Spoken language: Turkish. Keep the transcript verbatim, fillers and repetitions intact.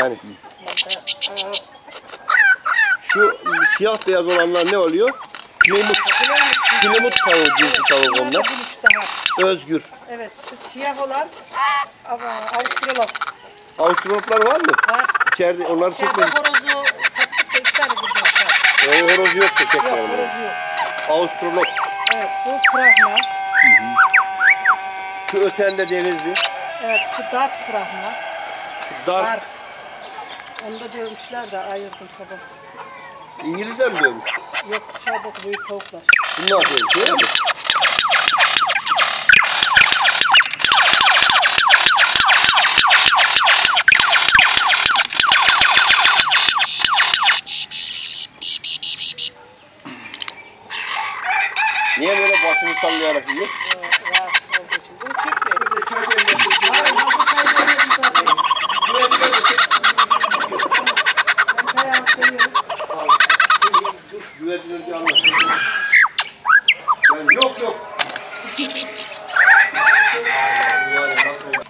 yani. Şu siyah beyaz olanlar ne oluyor? Pilimut. Pilimut tavuğu cinsi tavuk onlar. Özgür. Evet, şu siyah olan Avustralop. Avustraloplar var mı? Var. İçeride onları İçeride çekmedim. horozu sattık da iki tane kız var. O horoz yoksa Yok, çekmedim. horozu yok. Avustralop. Evet, bu Brahma. Şu ötende denizli. Evet, şu dark Brahma. Şu dark. Dark. Onu da dövmüşler de ayırdım sabah. İngilizler mi dövmüş? Yok, dışarıdaki büyük tavuklar. Bunlar dövmüş, öyle mi? Niye böyle başını sallayarak yiyor? Ee, rahatsız olduğu için. Bunu çekmiyor. Güvercinleri bir anlatayım. Yani yok yok. Var ya nasıl oldu?